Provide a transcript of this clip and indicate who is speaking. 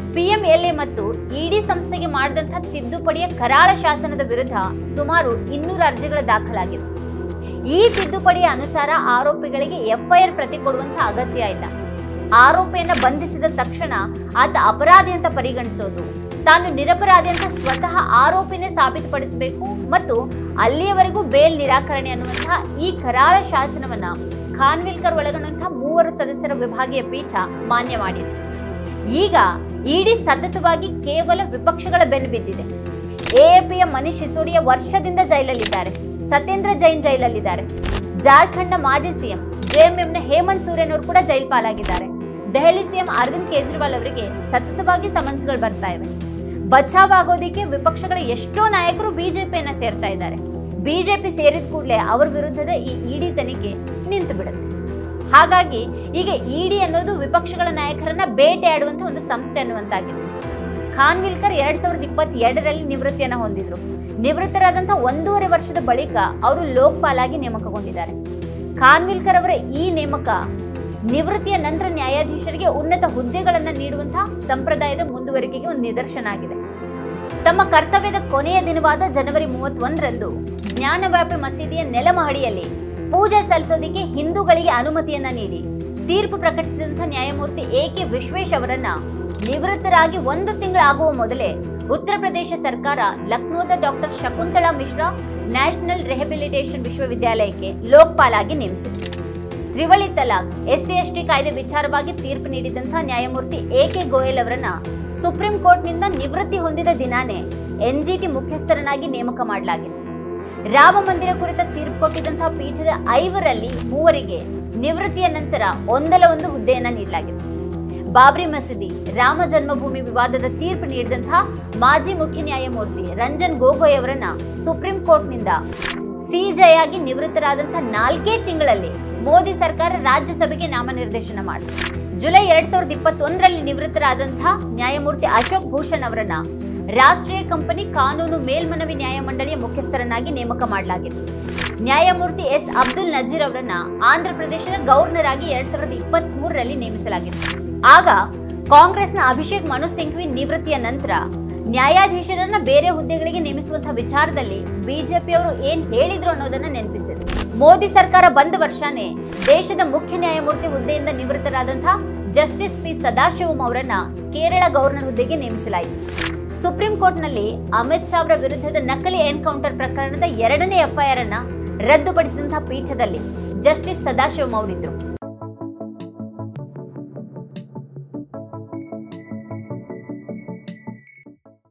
Speaker 1: PMLA ಮತ್ತು ಇಡಿ ಸಂಸ್ಥೆಗೆ ಮಾಡಿದಂತಹ ತಿದ್ದುಪಡಿಯ ಕರಾಳ ಶಾಸನದ ವಿರುದ್ಧ ಸುಮಾರು 200 ಅರ್ಜಿಗಳು ದಾಖಲಾಗಿವೆ. ಈ ತಿದ್ದುಪಡಿಯ ಅನುಸಾರ ಆರೋಪಿಗಳಿಗೆ FIR ಪ್ರತಿ ಕೊಡುವಂತಹ ಅಗತ್ಯ ಇಲ್ಲ. ಆರೋಪಿಯನ್ನ ಬಂಧಿಸಿದ ತಕ್ಷಣ ಆತ ಅಪರಾಧಿ ಅಂತ ಪರಿಗಣಿಸೋದು, ತಾನು ನಿರಪರಾಧಿ ಅಂತ ಸ್ವತಃ ಆರೋಪಿನೇ ಸಾಬೀತುಪಡಿಸಬೇಕು ಮತ್ತು ಅಲ್ಲಿಯವರೆಗೂ ಬೇಲ್ ನಿರಾಕರಣೆ ಅನ್ನುವಂತಹ ಈ ಕರಾಳ ಶಾಸನವನ್ನ ಖಾನ್ವಿಲ್ಕರ್ ಒಳಗೊಂಡಂತಹ 3 ಸದಸ್ಯರ ವಿಭಾಗೀಯ ಪೀಠ ಮಾನ್ಯ ಮಾಡಿದೆ. ಈಗ ಇಡಿ ಸತತವಾಗಿ ಕೇವಲ ವಿಪಕ್ಷಗಳ ಬೆನ್ನು ಬಿದ್ದಿದೆ. AAPಯ ಮನೀಶ್ ಸಿಸೋಡಿಯ ವರ್ಷದಿಂದ ಜೈಲಲ್ಲಿದ್ದಾರೆ. ಸತ್ಯೇಂದ್ರ ಜೈನ್ ಜೈಲಲ್ಲಿದ್ದಾರೆ. ಜಾರ್ಖಂಡ್ನ ಮಾಜಿ ಸಿಎಂ JMMನ ಹೇಮಂತ್ ಸೋರೆನ್ ಅವರು ಕೂಡ ಜೈಲ್ ಪಾಲಾಗಿದ್ದಾರೆ. ದೆಹಲಿ ಸಿಎಂ ಅರವಿಂದ್ ಕೇಜ್ರಿವಾಲ್ ಅವರಿಗೆ ಸತತವಾಗಿ ಸಮನ್ಸ್ಗಳು ಬರ್ತಾ ಇವೆ. ಬಚಾವ್ ಆಗೋದಕ್ಕೆ ವಿಪಕ್ಷಗಳ ಎಷ್ಟೋ ನಾಯಕರು ಬಿಜೆಪಿಯನ್ನ ಸೇರ್ತಾ ಇದ್ದಾರೆ. ಬಿಜೆಪಿ ಸೇರಿದ ಕೂಡಲೇ ಅವರ ವಿರುದ್ಧದ ಈ ಇಡಿ ತನಿಖೆ ನಿಂತು ಬಿಡುತ್ತೆ. ಹಾಗಾಗಿ ಈಗ ಇಡಿ ಅನ್ನೋದು ವಿಪಕ್ಷಗಳ ನಾಯಕರನ್ನ ಬೇಟೆಯಾಡುವಂತ ಒಂದು ಸಂಸ್ಥೆ ಅನ್ನುವಂತಾಗಿದೆ. ಖಾನ್ವಿಲ್ಕರ್ 2022ರಲ್ಲಿ ನಿವೃತ್ತಿಯನ್ನ ಹೊಂದಿದ್ರು. ನಿವೃತ್ತರಾದಂತಹ 1.5 ವರ್ಷದ ಬಳಿಕ ಅವರು ಲೋಕಪಾಲ್ ಆಗಿ ನೇಮಕಗೊಂಡಿದ್ದಾರೆ. ಖಾನ್ವಿಲ್ಕರ್ ಅವರ ಈ ನೇಮಕ ನಿವೃತ್ತಿಯ ನಂತರ ನ್ಯಾಯಾಧೀಶರಿಗೆ ಉನ್ನತ ಹುದ್ದೆಗಳನ್ನ ನೀಡುವಂತಹ ಸಂಪ್ರದಾಯದ ಮುಂದುವರಿಕೆಗೆ ಒಂದು ನಿದರ್ಶನ ಆಗಿದೆ. ತಮ್ಮ ಕರ್ತವ್ಯದ ಕೊನೆಯ ದಿನವಾದ ಜನವರಿ 31ರಂದು ಜ್ಞಾನವ್ಯಾಪಿ ಮಸೀದಿಯ ನೆಲಮಹಡಿಯಲ್ಲಿ ಪೂಜೆ ಸಲ್ಲಿಸೋದಕ್ಕೆ ಹಿಂದೂಗಳಿಗೆ ಅನುಮತಿಯನ್ನ ನೀಡಿ ತೀರ್ಪು ಪ್ರಕಟಿಸಿದಂತಹ ನ್ಯಾಯಮೂರ್ತಿ AK ವಿಶ್ವೇಶ್ ಅವರನ್ನ ನಿವೃತ್ತರಾಗಿ 1 ತಿಂಗಳಾಗುವ ಮೊದಲೇ ಉತ್ತರ ಪ್ರದೇಶ ಸರ್ಕಾರ ಲಕ್ನೋದ doctor Shakuntala Mishra national rehabilitation ವಿಶ್ವವಿದ್ಯಾಲಯಕ್ಕೆ ಲೋಕಪಾಲ್ ಆಗಿ ನೇಮಿಸಿತು. ತ್ರಿವಳಿ ತಲಾಕ್, SC/ST ಕಾಯ್ದೆ ವಿಚಾರವಾಗಿ ತೀರ್ಪು ನೀಡಿದಂತಹ ನ್ಯಾಯಮೂರ್ತಿ AK ಗೋಯಲ್ ಅವರನ್ನ ಸುಪ್ರೀಂ ಕೋರ್ಟ್ನಿಂದ ನಿವೃತ್ತಿ ಹೊಂದಿದ ದಿನಾನೇ NGT ಮುಖ್ಯಸ್ಥರನ್ನಾಗಿ ನೇಮಕ ಮಾಡಲಾಗಿದೆ. ರಾಮ ಮಂದಿರ ಕುರಿತ ತೀರ್ಪು ಕೊಟ್ಟಿದ್ದಂತಹ ಪೀಠದ 5ರಲ್ಲಿ 3ರಿಗೆ ನಿವೃತ್ತಿಯ ನಂತರ ಒಂದಲ್ಲ ಒಂದು ಹುದ್ದೆಯನ್ನ ನೀಡಲಾಗಿದೆ. ಬಾಬ್ರಿ ಮಸೀದಿ, ರಾಮ ಜನ್ಮಭೂಮಿ ವಿವಾದದ ತೀರ್ಪು ನೀಡಿದಂತಹ ಮಾಜಿ ಮುಖ್ಯ ನ್ಯಾಯಮೂರ್ತಿ ರಂಜನ್ ಗೊಗೊಯ್ ಅವರನ್ನ ಸುಪ್ರೀಂ ಕೋರ್ಟ್ನಿಂದ CJI ಆಗಿ ನಿವೃತ್ತರಾದಂತಹ 4 ತಿಂಗಳಲ್ಲಿ ಮೋದಿ ಸರ್ಕಾರ ರಾಜ್ಯಸಭೆಗೆ ನಾಮನಿರ್ದೇಶನ ಮಾಡಿದೆ. ಜುಲೈ 2021ರಲ್ಲಿ ನಿವೃತ್ತರಾದಂತಹ ನ್ಯಾಯಮೂರ್ತಿ ಅಶೋಕ್ ಭೂಷಣ್ ಅವರನ್ನ ರಾಷ್ಟ್ರೀಯ ಕಂಪನಿ ಕಾನೂನು ಮೇಲ್ಮನವಿ ನ್ಯಾಯಮಂಡಳಿಯ ಮುಖ್ಯಸ್ಥರನ್ನಾಗಿ ನೇಮಕ ಮಾಡಲಾಗಿದೆ. ನ್ಯಾಯಮೂರ್ತಿ S ಅಬ್ದುಲ್ ನಜೀರ್ ಅವರನ್ನ ಆಂಧ್ರ ಪ್ರದೇಶದ ಗವರ್ನರ್ ಆಗಿ 2023ರಲ್ಲಿ ನೇಮಿಸಲಾಗಿದೆ. ಆಗ ಕಾಂಗ್ರೆಸ್ನ ಅಭಿಷೇಕ್ ಮನು ಸಿಂಘ್ವಿ ನಿವೃತ್ತಿಯ ನಂತರ ನ್ಯಾಯಾಧೀಶರನ್ನ ಬೇರೆ ಹುದ್ದೆಗಳಿಗೆ ನೇಮಿಸುವಂತಹ ವಿಚಾರದಲ್ಲಿ ಬಿಜೆಪಿಯವರು ಏನ್ ಹೇಳಿದ್ರು ಅನ್ನೋದನ್ನ ನೆನಪಿಸಿದೆ. ಮೋದಿ ಸರ್ಕಾರ ಬಂದ ವರ್ಷನೇ ದೇಶದ ಮುಖ್ಯ ನ್ಯಾಯಮೂರ್ತಿ ಹುದ್ದೆಯಿಂದ ನಿವೃತ್ತರಾದಂತಹ ಜಸ್ಟಿಸ್ P ಸದಾಶಿವಂ ಅವರನ್ನ ಕೇರಳ ಗವರ್ನರ್ ಹುದ್ದೆಗೆ ನೇಮಿಸಲಾಯಿತು. ಸುಪ್ರೀಂ ಕೋರ್ಟ್ನಲ್ಲಿ ಅಮಿತ್ ಶಾ ಅವರ ವಿರುದ್ಧದ ನಕಲಿ ಎನ್ಕೌಂಟರ್ ಪ್ರಕರಣದ 2ನೇ FIR ಅನ್ನ ರದ್ದುಪಡಿಸಿದಂತಹ ಪೀಠದಲ್ಲಿ ಜಸ್ಟಿಸ್ ಸದಾಶಿವಂ ಅವರಿದ್ರು.